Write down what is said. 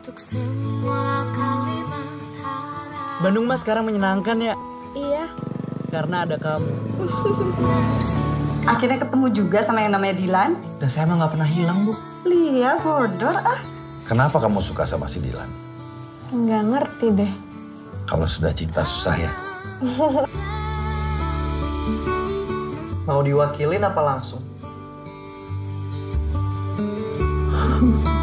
Bandung mas sekarang menyenangkan ya? Iya. Karena ada kamu. Akhirnya ketemu juga sama yang namanya Dilan. Dan saya emang gak pernah hilang, Bu. Lia bodor ah. Kenapa kamu suka sama si Dilan? Nggak ngerti deh. Kalau sudah cinta susah ya? Mau diwakilin apa langsung?